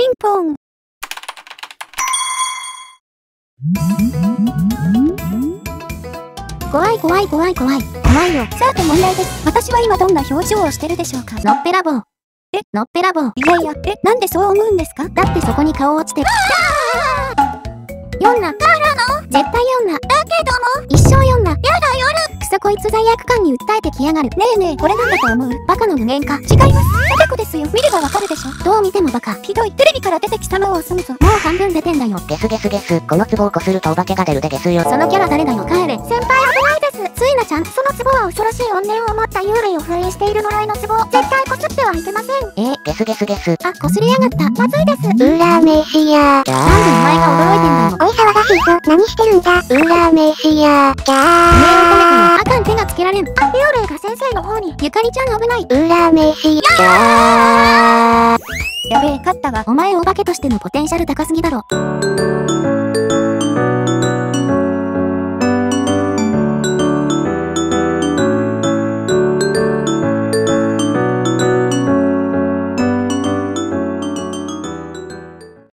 ンポン。怖い怖い怖い怖い。怖いよ。さて問題です。私は今どんな表情をしてるでしょうか？のっぺらぼう。のっぺらぼう。いやいや、なんでそう思うんですか？だってそこに顔落ちてる。4な。絶対4な。だけども。一生4な。やだ夜。くそこいつ罪悪感に訴えてきやがる。ねえねえ、これなんだと思う？バカの無限か。違います。タケコですよ。見ればわかるでしょ。どう見てもバカ。ひどい。テレビから出てきたのを押すんぞ。もう半分出てんだよ。 ゲスゲスゲス。この壺をこするとお化けが出るでゲスよ。 そのキャラ誰だよ。帰れ。先輩危ないです。ついなちゃん。その壺は恐ろしい怨念を持った幽霊を封印している呪いの壺。絶対こすってはいけません。 ゲスゲスゲス。 あ、こすりやがった。まずいです。 ウラメシア。 なんでお前が驚いてんだよ。 おい騒がしいぞ。何してるんだ。ウラメシア。じゃー。 ねえ、乙女君。あかん手がつけられん。あ、幽霊が先生の方に。ゆかりちゃん危ない。 ウラメシア。 やべえ、勝ったわ。お前お化けとしてのポテンシャル高すぎだろ。